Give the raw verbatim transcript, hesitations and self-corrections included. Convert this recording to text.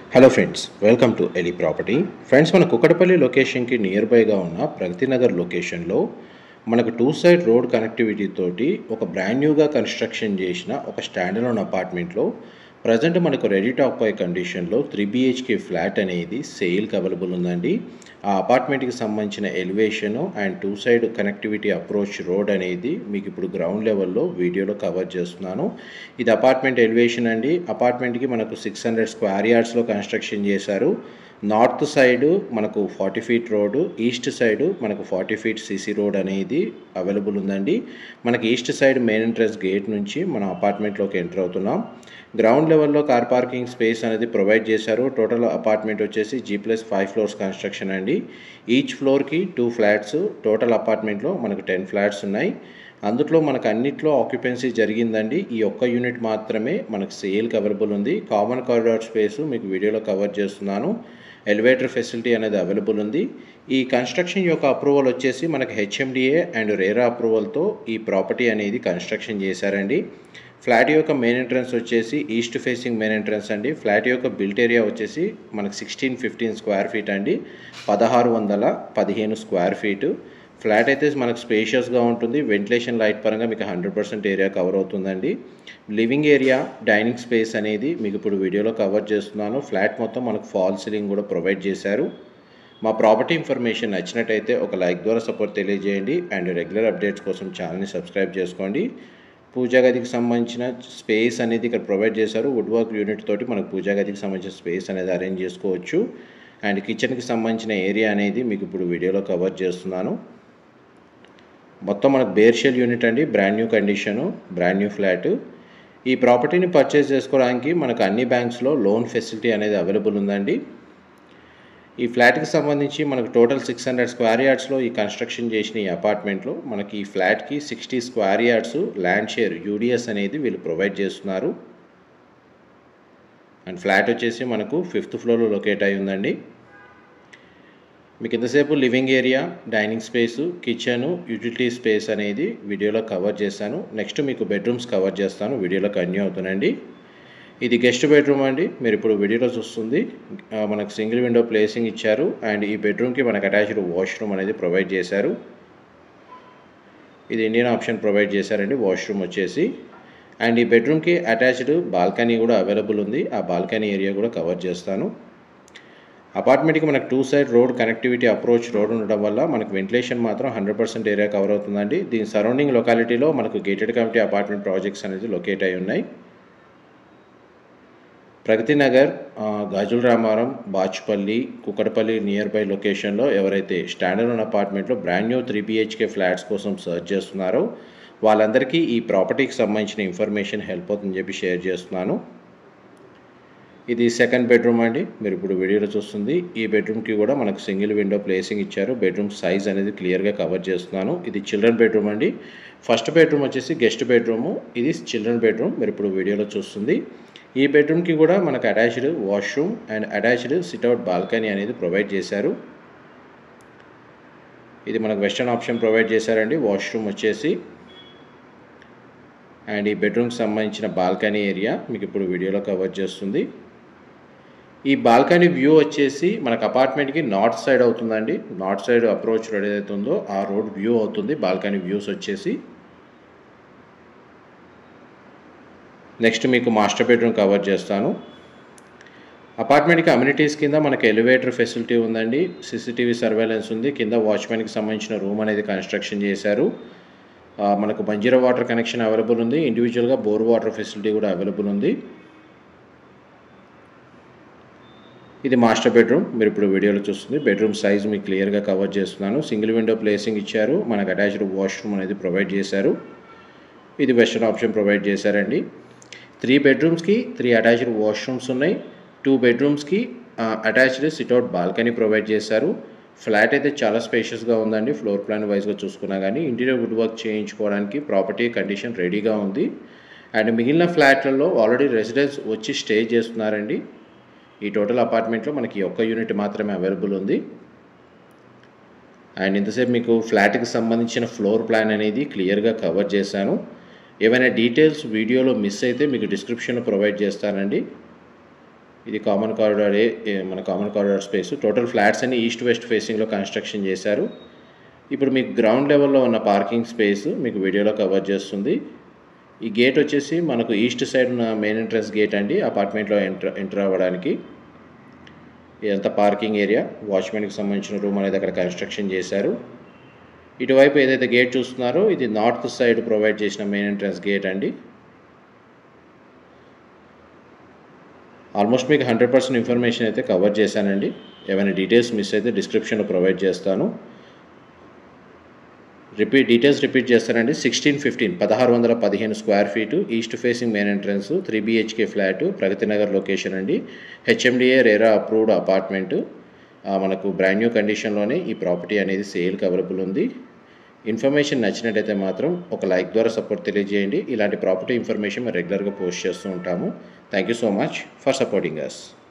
Hello friends, welcome to ఎలి property. Friends, మన కుక్కడపల్లి లొకేషన్కి నియర్ బైగా ఉన్న ప్రగతి నగర్ లొకేషన్లో మనకు టూ సైడ్ రోడ్ కనెక్టివిటీ తోటి ఒక బ్రాండ్ న్యూగా కన్స్ట్రక్షన్ చేసిన ఒక స్టాండర్లోన్ అపార్ట్మెంట్లో ప్రజెంట్ మనకు రెడీ టాక్ పై కండిషన్లో త్రీ బిహెచ్కే ఫ్లాట్ అనేది సేల్కి అవైలబుల్ ఉందండి. ఆ అపార్ట్మెంట్కి సంబంధించిన elevation and two side connectivity approach road అనేది మీకు ఇప్పుడు గ్రౌండ్ లెవెల్లో వీడియోలో కవర్ చేస్తున్నాను. ఇది అపార్ట్మెంట్ ఎలివేషన్ అండి. అపార్ట్మెంట్కి మనకు సిక్స్ హండ్రెడ్ స్క్వేర్ యార్డ్స్లో కన్స్ట్రక్షన్ చేశారు. నార్త్ సైడు మనకు forty feet road, east side మనకు ఫార్టీ ఫీట్ సీసీ రోడ్ అనేది అవైలబుల్ ఉందండి. మనకి east side main entrance gate నుంచి మనం అపార్ట్మెంట్లోకి ఎంటర్ అవుతున్నాం. గ్రౌండ్ లెవెల్లో కార్ పార్కింగ్ స్పేస్ అనేది ప్రొవైడ్ చేశారు. టోటల్ అపార్ట్మెంట్ వచ్చేసి G plus five floors construction అండి. ఈచ్ ఫ్లోర్కి టూ ఫ్లాట్స్, టోటల్ అపార్ట్మెంట్లో మనకు టెన్ ఫ్లాట్స్ ఉన్నాయి. అందులో మనకు అన్నిట్లో ఆక్యుపెన్సీ జరిగిందండి. ఈ ఒక్క యూనిట్ మాత్రమే మనకు సేల్కి అవైలబుల్ ఉంది. కామన్ కారిడార్ స్పేస్ మీకు వీడియోలో కవర్ చేస్తున్నాను. ఎలివేటర్ ఫెసిలిటీ అనేది అవైలబుల్ ఉంది. ఈ కన్స్ట్రక్షన్ యొక్క అప్రూవల్ వచ్చేసి మనకు హెచ్ఎండిఏ అండ్ రేరా అప్రూవల్తో ఈ ప్రాపర్టీ అనేది కన్స్ట్రక్షన్ చేశారండి. ఫ్లాట్ యొక్క మెయిన్ ఎంట్రన్స్ వచ్చేసి ఈస్ట్ ఫేసింగ్ మెయిన్ ఎంట్రన్స్ అండి. ఫ్లాట్ యొక్క బిల్ట్ ఏరియా వచ్చేసి మనకు సిక్స్టీన్ ఫిఫ్టీన్ స్క్వేర్ ఫీట్ అండి. పదహారు వందల పదిహేను స్క్వేర్ ఫీటు ఫ్లాట్ అయితే మనకు స్పేషియస్గా ఉంటుంది. వెంటిలేషన్ లైట్ పరంగా మీకు హండ్రెడ్ పర్సెంట్ ఏరియా కవర్ అవుతుందండి. లివింగ్ ఏరియా, డైనింగ్ స్పేస్ అనేది మీకు ఇప్పుడు వీడియోలో కవర్ చేస్తున్నాను. ఫ్లాట్ మొత్తం మనకు ఫాల్ సీలింగ్ కూడా ప్రొవైడ్ చేశారు. మా ప్రాపర్టీ ఇన్ఫర్మేషన్ నచ్చినట్టయితే ఒక లైక్ ద్వారా సపోర్ట్ తెలియజేయండి అండ్ రెగ్యులర్ అప్డేట్స్ కోసం ఛానల్ని సబ్స్క్రైబ్ చేసుకోండి. పూజా గదికి సంబంధించిన స్పేస్ అనేది ఇక్కడ ప్రొవైడ్ చేశారు. వుడ్ వర్క్ యూనిట్ తోటి మనకు పూజా గదికి సంబంధించిన స్పేస్ అనేది అరేంజ్ చేసుకోవచ్చు. అండ్ కిచెన్కి సంబంధించిన ఏరియా అనేది మీకు ఇప్పుడు వీడియోలో కవర్ చేస్తున్నాను. మొత్తం మనకు బేర్ షెల్ యూనిట్ అండి. Brand new condition, brand new flat. ఈ ప్రాపర్టీని పర్చేస్ చేసుకోవడానికి మనకు అన్ని బ్యాంక్స్లో లోన్ ఫెసిలిటీ అనేది అవైలబుల్ ఉందండి. ఈ ఫ్లాట్కి సంబంధించి మనకు టోటల్ సిక్స్ హండ్రెడ్ స్క్వేర్ యార్డ్స్లో ఈ కన్స్ట్రక్షన్ చేసిన ఈ అపార్ట్మెంట్లో మనకి ఈ ఫ్లాట్కి sixty square yards land share UDS అనేది వీళ్ళు ప్రొవైడ్ చేస్తున్నారు. అండ్ ఫ్లాట్ వచ్చేసి మనకు ఫిఫ్త్ ఫ్లోర్లో లొకేట్ అయి ఉందండి. మీకు ఇంతసేపు living area, dining space, kitchen, utility space అనేది వీడియోలో కవర్ చేశాను. నెక్స్ట్ మీకు బెడ్రూమ్స్ కవర్ చేస్తాను. వీడియోలో కంటిన్యూ అవుతానండి. ఇది గెస్ట్ బెడ్రూమ్ అండి. మీరు ఇప్పుడు వీడియోలో చూస్తుంది మనకు సింగిల్ విండో ప్లేసింగ్ ఇచ్చారు. అండ్ ఈ బెడ్రూమ్కి మనకు అటాచ్డ్ వాష్రూమ్ అనేది ప్రొవైడ్ చేశారు. ఇది ఇండియన్ ఆప్షన్ ప్రొవైడ్ చేశారండి వాష్రూమ్ వచ్చేసి. అండ్ ఈ బెడ్రూమ్కి అటాచ్డ్ బాల్కనీ కూడా అవైలబుల్ ఉంది. ఆ బాల్కనీ ఏరియా కూడా కవర్ చేస్తాను. అపార్ట్మెంట్కి మనకు two side road connectivity approach road ఉండడం వల్ల మనకు వెంటిలేషన్ మాత్రం హండ్రెడ్ పర్సెంట్ ఏరియా కవర్ అవుతుందండి. దీని సరౌండింగ్ లొకాలిటీలో మనకు గేటెడ్ కమ్యూనిటీ అపార్ట్మెంట్ ప్రాజెక్ట్స్ అనేది లొకేట్ అయి ఉన్నాయి. ప్రగతి నగర్, గాజుల రామారం, బాచుపల్లి, కుక్కడపల్లి నియర్ బై లొకేషన్లో ఎవరైతే స్టాండర్డ్ అపార్ట్మెంట్లో brand new three BHK flats కోసం సర్చ్ చేస్తున్నారో వాళ్ళందరికీ ఈ ప్రాపర్టీకి సంబంధించిన ఇన్ఫర్మేషన్ హెల్ప్ అవుతుందని చెప్పి షేర్ చేస్తున్నాను. ఇది సెకండ్ బెడ్రూమ్ అండి. మీరు ఇప్పుడు వీడియోలో చూస్తుంది. ఈ బెడ్రూమ్కి కూడా మనకు సింగిల్ విండో ప్లేసింగ్ ఇచ్చారు. బెడ్రూమ్ సైజ్ అనేది క్లియర్గా కవర్ చేస్తున్నాను. ఇది చిల్డ్రన్ బెడ్రూమ్ అండి. ఫస్ట్ బెడ్రూమ్ వచ్చేసి గెస్ట్ బెడ్రూము, ఇది చిల్డ్రన్ బెడ్రూమ్. మీరు ఇప్పుడు వీడియోలో చూస్తుంది. ఈ బెడ్రూమ్కి కూడా మనకు attached washroom and attached sit out balcony అనేది ప్రొవైడ్ చేశారు. ఇది మనకు వెస్టర్న్ ఆప్షన్ ప్రొవైడ్ చేశారండి వాష్రూమ్ వచ్చేసి. అండ్ ఈ బెడ్రూమ్కి సంబంధించిన బాల్కనీ ఏరియా మీకు ఇప్పుడు వీడియోలో కవర్ చేస్తుంది. ఈ బాల్కనీ వ్యూ వచ్చేసి మనకు అపార్ట్మెంట్కి నార్త్ సైడ్ అవుతుందండి. నార్త్ సైడ్ అప్రోచ్ రోడ్ ఏదైతే ఉందో ఆ రోడ్ వ్యూ అవుతుంది బాల్కనీ వ్యూస్ వచ్చేసి. నెక్స్ట్ మీకు మాస్టర్ బెడ్రూమ్ కవర్ చేస్తాను. అపార్ట్మెంట్కి అమ్యూనిటీస్ కింద మనకు ఎలివేటర్ ఫెసిలిటీ ఉందండి. సీసీటీవీ సర్వేలెన్స్ ఉంది. కింద వాచ్మెన్కి సంబంధించిన రూమ్ అనేది కన్స్ట్రక్షన్ చేశారు. మనకు బంజీరా వాటర్ కనెక్షన్ అవైలబుల్ ఉంది. ఇండివిజువల్గా బోర్ వాటర్ ఫెసిలిటీ కూడా అవైలబుల్ ఉంది. ఇది మాస్టర్ బెడ్రూమ్. మీరు ఇప్పుడు వీడియోలో చూస్తుంది. బెడ్రూమ్ సైజ్ మీకు క్లియర్గా కవర్ చేస్తున్నాను. సింగిల్ విండో ప్లేసింగ్ ఇచ్చారు. మనకు అటాచ్డ్ వాష్రూమ్ అనేది ప్రొవైడ్ చేశారు. ఇది వెస్టర్న్ ఆప్షన్ ప్రొవైడ్ చేశారండి. త్రీ బెడ్రూమ్స్కి త్రీ అటాచ్డ్ వాష్రూమ్స్ ఉన్నాయి. టూ బెడ్రూమ్స్కి అటాచ్డ్ సిట్అవుట్ బాల్కనీ ప్రొవైడ్ చేశారు. ఫ్లాట్ అయితే చాలా స్పేషియస్గా ఉందండి. ఫ్లోర్ ప్లాన్ వైజ్గా చూసుకున్నా కానీ ఇంటీరియర్ వుడ్ వర్క్ చేయించుకోవడానికి ప్రాపర్టీ కండిషన్ రెడీగా ఉంది. అండ్ మిగిలిన ఫ్లాట్లలో ఆల్రెడీ రెసిడెంట్స్ వచ్చి స్టే చేస్తున్నారండి. ఈ టోటల్ అపార్ట్మెంట్లో మనకి ఒక్క యూనిట్ మాత్రమే అవైలబుల్ ఉంది. అండ్ ఇంతసేపు మీకు ఫ్లాట్కి సంబంధించిన ఫ్లోర్ ప్లాన్ అనేది క్లియర్గా కవర్ చేశాను. ఏమైనా డీటెయిల్స్ వీడియోలో మిస్ అయితే మీకు డిస్క్రిప్షన్లో ప్రొవైడ్ చేస్తానండి. ఇది కామన్ కారిడార్ మన common corridor space. Total flats అన్ని ఈస్ట్ వెస్ట్ ఫేసింగ్లో కన్స్ట్రక్షన్ చేశారు. ఇప్పుడు మీకు గ్రౌండ్ లెవెల్లో ఉన్న పార్కింగ్ స్పేస్ మీకు వీడియోలో కవర్ చేస్తుంది. ఈ గేట్ వచ్చేసి మనకు ఈస్ట్ సైడ్ ఉన్న మెయిన్ ఎంట్రన్స్ గేట్ అండి, అపార్ట్మెంట్లో ఎంటర్ ఎంటర్ అవ్వడానికి. ఇదంతా పార్కింగ్ ఏరియా. వాచ్మెన్కి సంబంధించిన రూమ్ అనేది అక్కడ కన్స్ట్రక్షన్ చేశారు. ఇటువైపు ఏదైతే గేట్ చూస్తున్నారో ఇది నార్త్ సైడ్ ప్రొవైడ్ చేసిన మెయిన్ ఎంట్రన్స్ గేట్ అండి. ఆల్మోస్ట్ మీకు హండ్రెడ్ పర్సెంట్ ఇన్ఫర్మేషన్ అయితే కవర్ చేశానండి. ఏమైనా డీటెయిల్స్ మిస్ అయితే డిస్క్రిప్షన్లో ప్రొవైడ్ చేస్తాను. రిపీట్ డీటెయిల్స్ రిపీట్ చేస్తానండి. సిక్స్టీన్ ఫిఫ్టీన్ పదహారు వందల పదిహేను square feet, east facing main entrance, three BHK flat, Pragathi Nagar location అండి. HMDA RERA approved apartment. మనకు బ్రాండ్ న్యూ కండిషన్లోనే ఈ ప్రాపర్టీ అనేది సేల్కి అవైలబుల్ ఉంది. ఇన్ఫర్మేషన్ నచ్చినట్టయితే మాత్రం ఒక లైక్ ద్వారా సపోర్ట్ తెలియజేయండి. ఇలాంటి ప్రాపర్టీ ఇన్ఫర్మేషన్ మేము రెగ్యులర్గా పోస్ట్ చేస్తూ ఉంటాము. Thank you so much for supporting us.